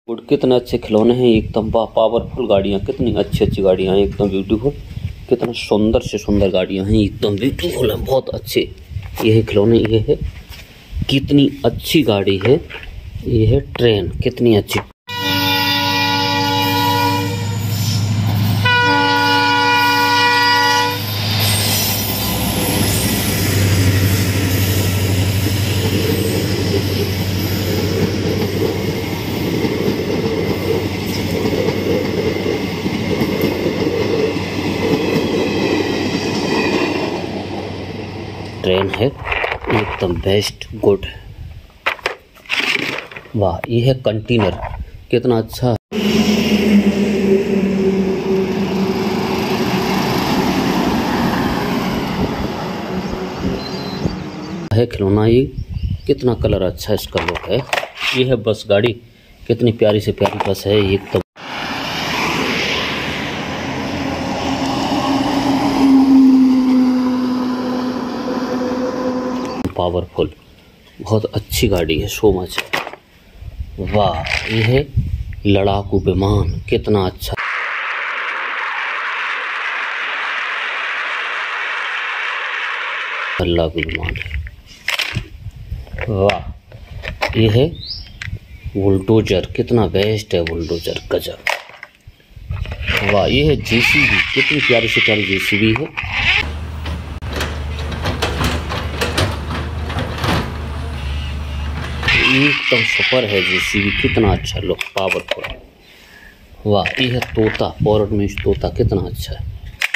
Good, कितने अच्छे खिलौने हैं एकदम पावरफुल गाड़ियाँ, कितनी अच्छी अच्छी गाड़ियाँ हैं एकदम ब्यूटीफुल। कितना सुंदर से सुंदर गाड़ियाँ हैं एकदम ब्यूटीफुल है, बहुत अच्छे। ये है खिलौने, ये है कितनी अच्छी गाड़ी है। ये है ट्रेन, कितनी अच्छी। ट्रेन है एकदम बेस्ट गुड। वाह, ये है कंटेनर, कितना अच्छा है खिलौना। ये कितना कलर अच्छा इसका लुक है। ये है बस गाड़ी, कितनी प्यारी से प्यारी बस है एकदम। पावरफुल, बहुत अच्छी गाड़ी है, सो मच। वाह, ये है लड़ाकू विमान, कितना अच्छा। लड़ाकू विमान है। वाह, ये है बुलडोजर, कितना बेस्ट है बुलडोजर, गजब। वाह, ये है जेसीबी, कितनी प्यारी से प्यारी जेसीबी है। एकदम सुपर है जेसीबी, कितना अच्छा लुक, पावरफुल। वाह, ये है तोता, पॉरट में तोता, कितना अच्छा है।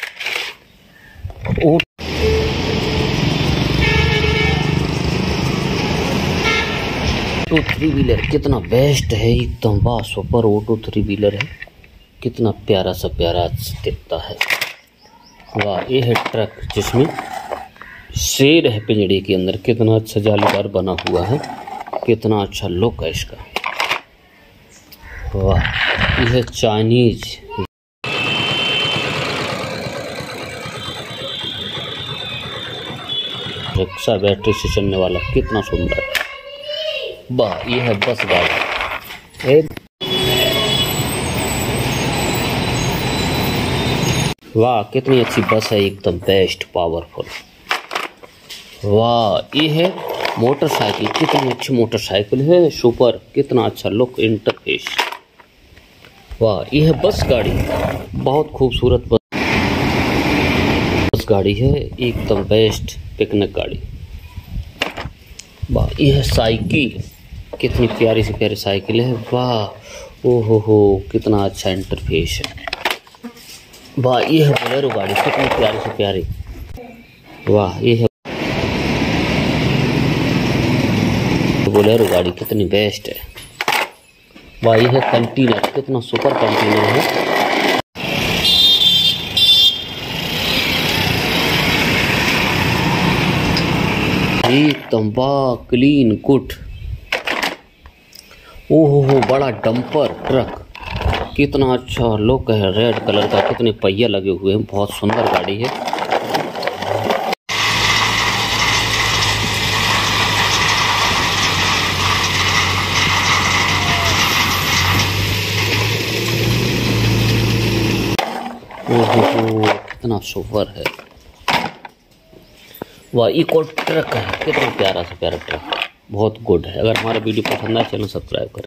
ऑटो थ्री व्हीलर, कितना बेस्ट है एकदम। वाह, सुपर ऑटो थ्री व्हीलर है, कितना प्यारा सा प्यारा दिखता है। वाह, ये है ट्रक, जिसमें शेर है पिंजड़े के अंदर, कितना अच्छा जालीदार बना हुआ है, कितना अच्छा लुक है इसका। वाह, यह है चाइनीज रिक्शा, बैटरी से चलने वाला, कितना सुंदर। वाह, यह है बस गाड़ी। वाह, कितनी अच्छी बस है एकदम बेस्ट पावरफुल। वाह, ये है मोटरसाइकिल, कितनी अच्छी मोटरसाइकिल है, सुपर, कितना अच्छा लुक, इंटरफेस। वाह, यह है बस गाड़ी, बहुत खूबसूरत बस गाड़ी है एकदम बेस्ट पिकनिक गाड़ी। वाह, यह है साइकिल, कितनी प्यारी से प्यारी साइकिल है। वाह, ओहो हो, कितना अच्छा इंटरफेस है। वाह, यह है बोलेरो गाड़ी, कितनी प्यारी से प्यारी। वाह, यह है बोलेरो गाड़ी, कितनी बेस्ट है। वाह, यह है कंटेनर, कितना सुपर कंटेनर है। एकदम वाह, क्लीन गुड। ओहो हो, बड़ा डंपर ट्रक, कितना अच्छा लुक है, रेड कलर का, कितने पहिए लगे हुए हैं, बहुत सुंदर गाड़ी है। ओहो, कितना सुपर है। वाह, इको ट्रक है, कितना प्यारा सा प्यारा ट्रक, बहुत गुड है। अगर हमारा वीडियो पसंद आए, चैनल सब्सक्राइब करें।